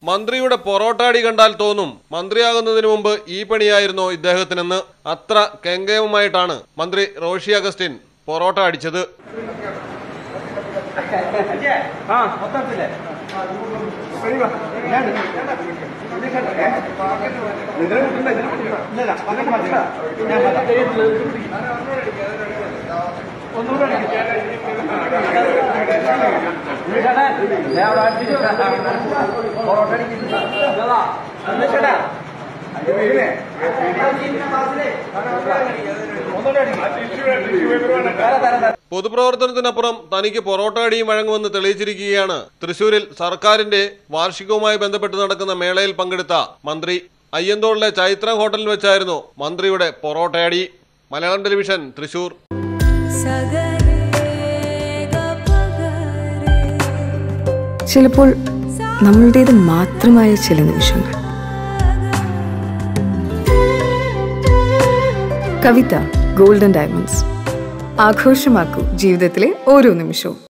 മന്ത്രിയുടെ പൊറോട്ടാടി കണ്ടാൽ തോന്നും മന്ത്രിയാകുന്നതിന് മുമ്പ് ഈ പണിയായിരുന്നോ ഇദ്ദേഹത്തിനെന്ന്. അത്ര കെങ്കേമമായിട്ടാണ് മന്ത്രി റോഷി അഗസ്റ്റിൻ പൊറോട്ട അടിച്ചത്. പൊതുപ്രവർത്തനത്തിനപ്പുറം തനിക്ക് പൊറോട്ട അടിയും വഴങ്ങുമെന്ന് തെളിയിച്ചിരിക്കുകയാണ് തൃശൂരിൽ സർക്കാരിന്റെ വാർഷികവുമായി ബന്ധപ്പെട്ട് നടക്കുന്ന മേളയിൽ പങ്കെടുത്ത മന്ത്രി. അയ്യന്തോളിലെ ചൈത്ര ഹോട്ടലിൽ വെച്ചായിരുന്നു മന്ത്രിയുടെ പൊറോട്ടയടി. മലയാളം ടെലിവിഷൻ, തൃശൂർ. ചിലപ്പോൾ നമ്മളുടേത് മാത്രമായ ചില നിമിഷങ്ങൾ. കവിത ഗോൾഡൻ ഡയമണ്ട്സ്. ആഘോഷമാക്കൂ ജീവിതത്തിലെ ഓരോ നിമിഷവും.